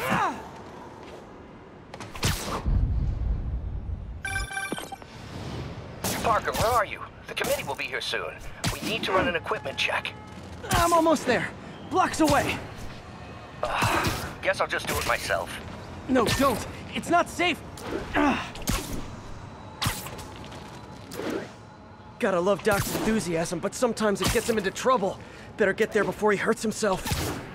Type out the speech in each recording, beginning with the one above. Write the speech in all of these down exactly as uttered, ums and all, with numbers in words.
Parker, where are you? The committee will be here soon. We need to run an equipment check. I'm almost there. Blocks away. Uh, guess I'll just do it myself. No, don't. It's not safe. Gotta love Doc's enthusiasm, but sometimes it gets him into trouble. Better get there before he hurts himself.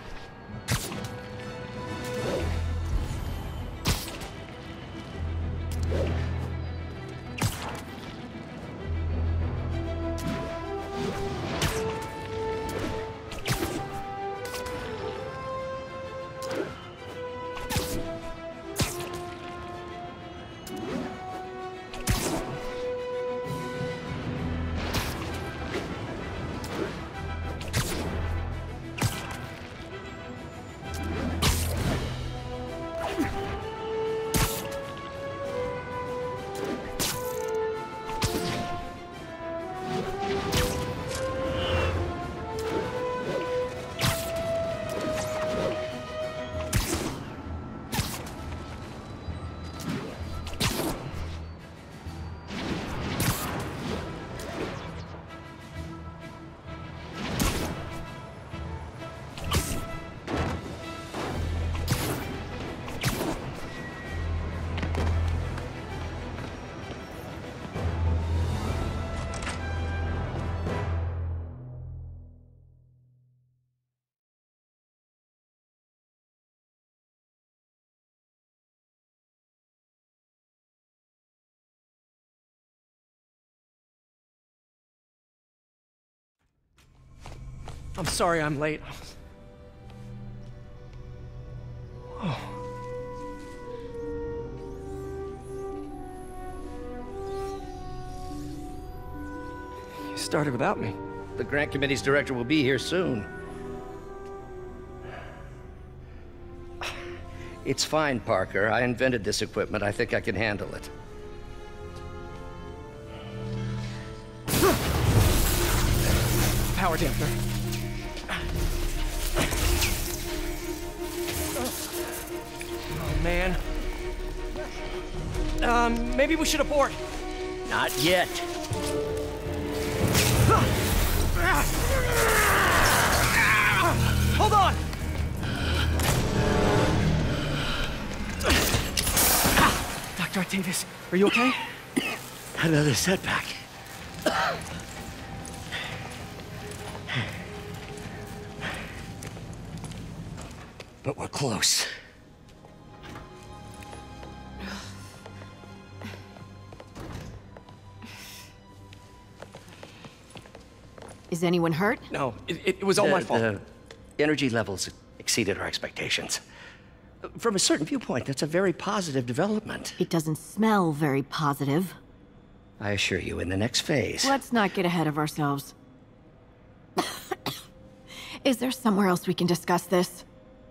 I'm sorry I'm late. Oh. You started without me. The grant committee's director will be here soon. It's fine, Parker. I invented this equipment. I think I can handle it. Power dampener. Oh, man. Um, maybe we should abort. Not yet. Hold on! Doctor Octavius, are you okay? Another setback. But we're close. Is anyone hurt? No, it, it was all the, my fault. The energy levels exceeded our expectations. From a certain viewpoint, that's a very positive development. It doesn't smell very positive. I assure you, in the next phase... Let's not get ahead of ourselves. Is there somewhere else we can discuss this?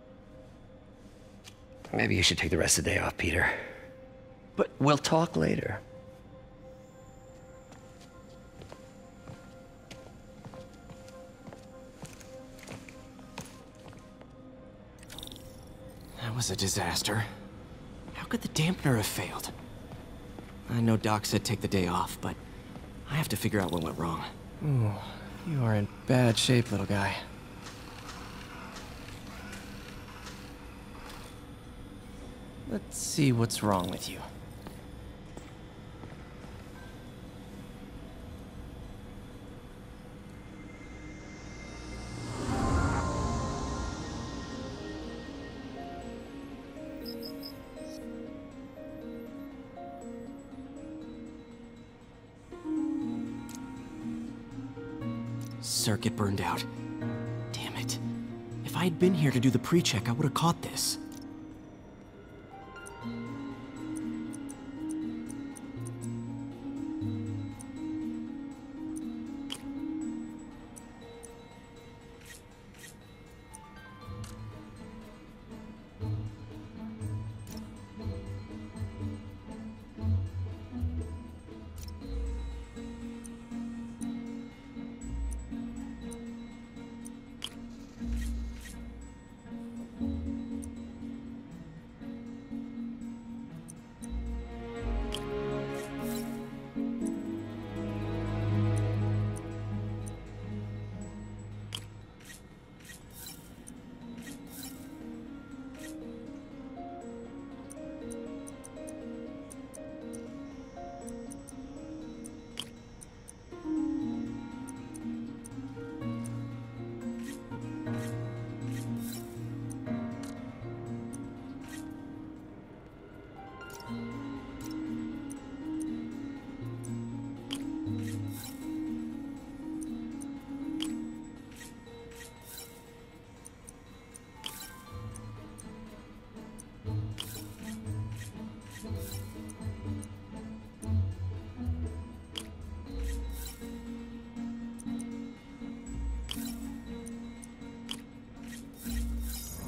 Maybe you should take the rest of the day off, Peter. But we'll talk later. that was a disaster. How could the dampener have failed? I know Doc said take the day off, but I have to figure out what went wrong. Ooh, you are in bad shape, little guy. Let's see what's wrong with you. Circuit burned out. Damn it. If I had been here to do the pre-check, I would have caught this.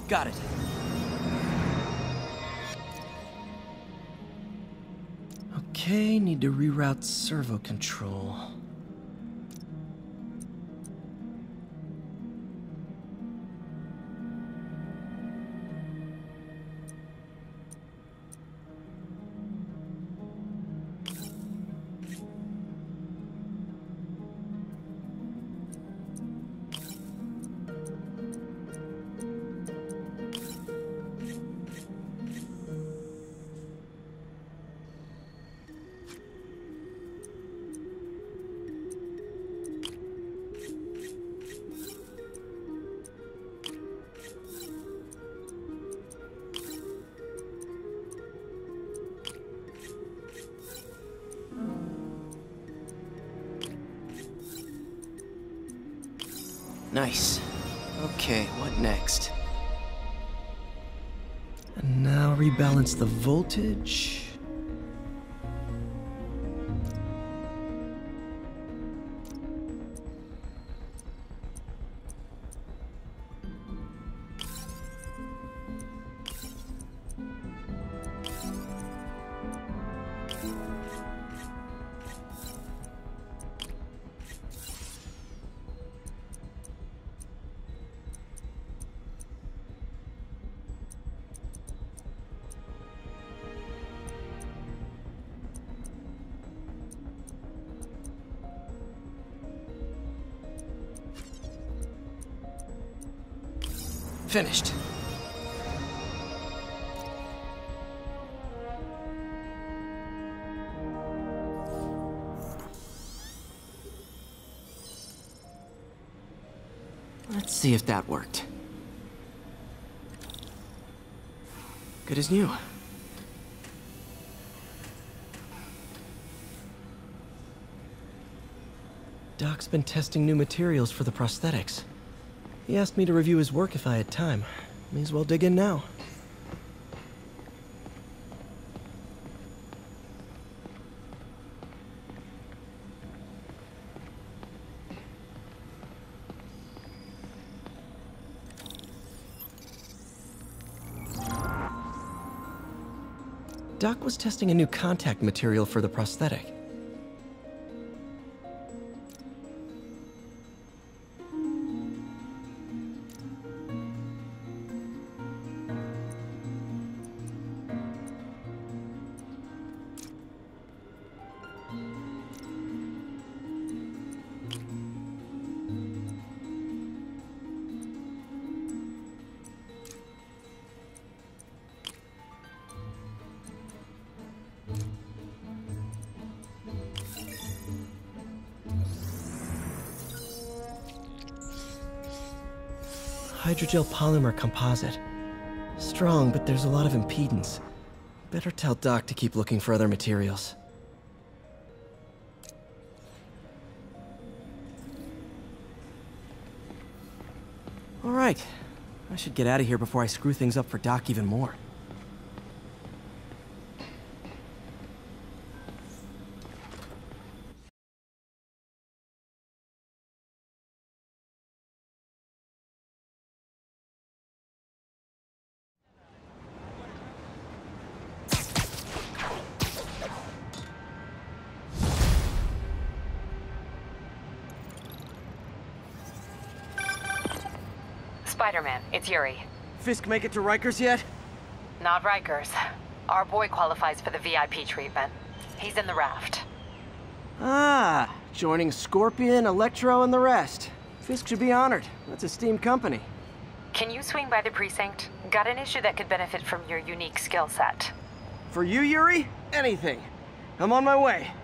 Got it. Okay, need to reroute servo control. Nice. Okay, what next? And now rebalance the voltage. Finished. Let's see if that worked. Good as new. Doc's been testing new materials for the prosthetics. He asked me to review his work if I had time. May as well dig in now. Doc was testing a new contact material for the prosthetic. Hydrogel polymer composite. Strong, but there's a lot of impedance. Better tell Doc to keep looking for other materials. All right. I should get out of here before I screw things up for Doc even more. Spider-Man, it's Yuri. Fisk make it to Rikers yet? Not Rikers. Our boy qualifies for the V I P treatment. He's in the raft. Ah, joining Scorpion, Electro, and the rest. Fisk should be honored. That's a steam company. Can you swing by the precinct? Got an issue that could benefit from your unique skill set. For you, Yuri? Anything. I'm on my way.